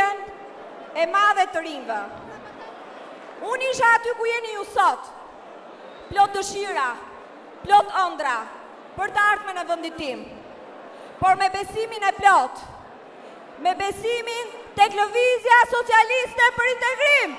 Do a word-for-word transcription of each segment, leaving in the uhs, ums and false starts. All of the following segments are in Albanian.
lëvizjen e madhe të rinjve. Unë isha aty ku jeni ju sot, plot dëshira, plot ëndra, për të ardhmen e vendit tim. Por me besimin e plot, me besimin tek lëvizja socialiste për integrim.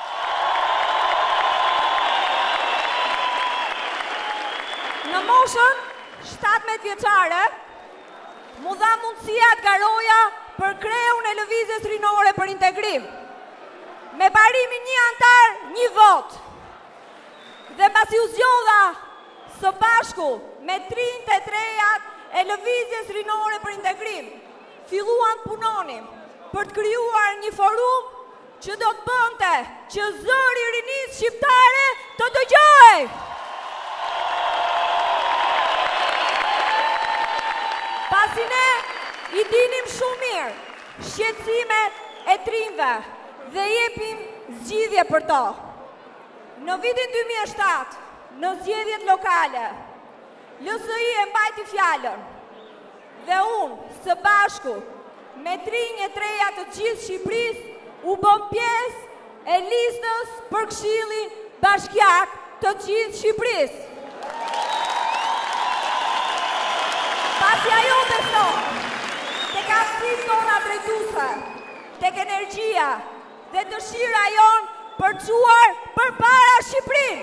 Në moshën shtatëmbëdhjetë vjeçare, mu dha mundësia të garoja për kreun e lëvizjes rinore për integrim. Me parimin një antar, një vot. Dhe mbasi u zgjodha së bashku me trinjtë e trejat e lëvizjes rinore për integrim, filluan punonim për të krijuar një forum që do të bënte që zëri i rinisë shqiptare të dëgjohej. Pasi ne i dinim shumë mirë shqetësimet e trinjve dhe jepim zgjidhje për to. Në vitin dy mijë e shtatë, në zgjedhjet lokale, L S I e mbajti fjalën dhe unë së bashku me trinjtë e treja të gjithë Shqipërisë u bëm pjesë e listës për Këshillin Bashkiak të gjithë Shqipërisë. Pasi ajo beson tek aftësitë tona drejtuese, tek energjia dhe dëshira jon për të çuar përpara Shqipërinë.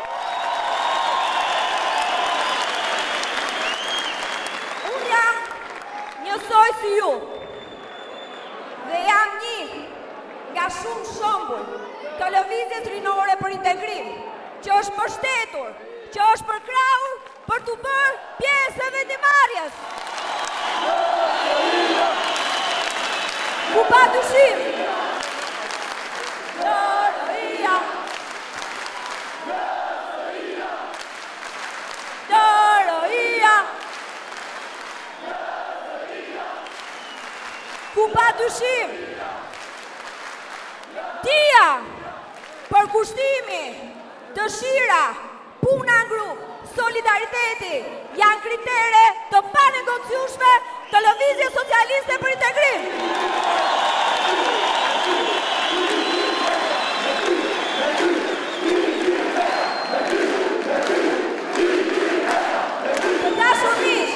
Unë jam njësoj si ju dhe jam një nga shumë shembuj të lëvizjes rinore për integrim, që është mbështetur, që është përkrahur për të bërë pjesë e vendimarrjes. Ku pa dyshim, Doroia, Doroia, ku pa dyshim, dia, përkushtimi, dëshira, puna në grup, solidariteti janë kritere të panegociueshme të lëvizjes socialiste për integrim. Të dashur miq,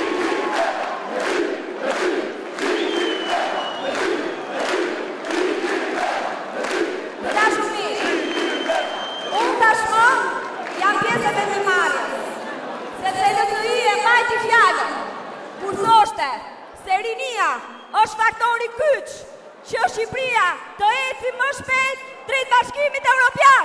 të dashur miq, unë tashmë jam pjesë e vendimarrjes, sepse L S I e mbajti fjalën kur thoshte se rinia është faktori kyç që Shqipëria të eci më shpejt drejt Bashkimit Evropian.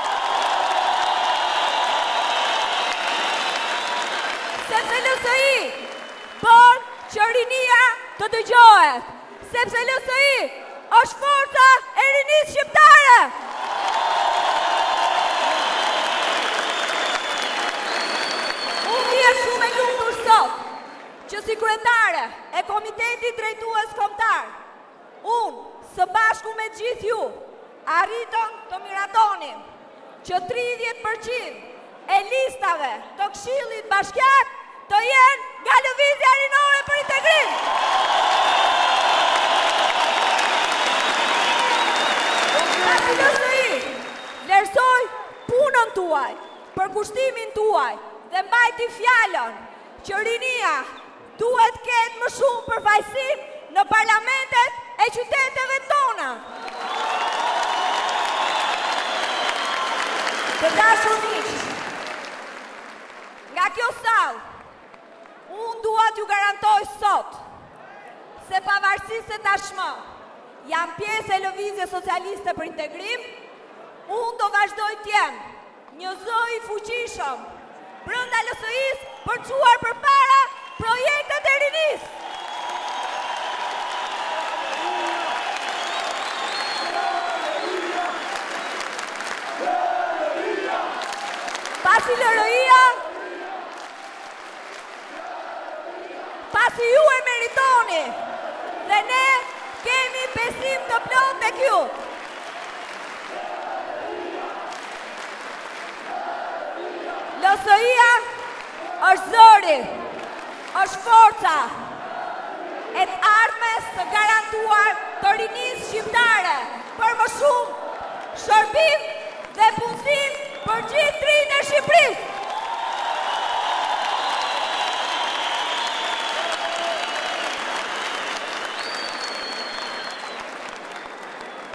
Sepse L S I bën që rinia të dëgjohet, sepse L S I është forca e rinisë shqiptare. Shumë e lumtur sot që si kryetare e Komitetit Drejtues Kombëtar, unë së bashku me gjithë ju arritëm të miratonim që tridhjetë përqind e listave të Këshillit Bashkiak të jenë nga lëvizja rinore për integrim. Pasi L S I vlerësoi punën tuaj, përkushtimin tuaj, dhe mbajti fjalën që rinia duhet ketë më shumë përfaqësim në parlamentet e qyteteve tona. Të dashur miq, nga kjo sallë, unë dua t'ju garantoj sot se pavarësisht se tashmë jam pjesë e lëvizjes socialiste për integrim, unë do vazhdoj të jem një zë i fuqishëm brenda L S I-s për çuar përpara projektet e rinisë. Pasi L R I-a, pasi ju e meritoni, dhe ne kemi besim të plot tek ju. L S I-a është zëri, është forca, e të ardhmes të garantuar të rinisë shqiptare për më shumë shërbim dhe punësim për gjithë të rinë e Shqipërisë.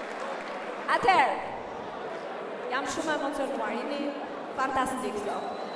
Atëherë, jam shumë emocionuar, jeni fantastik sot.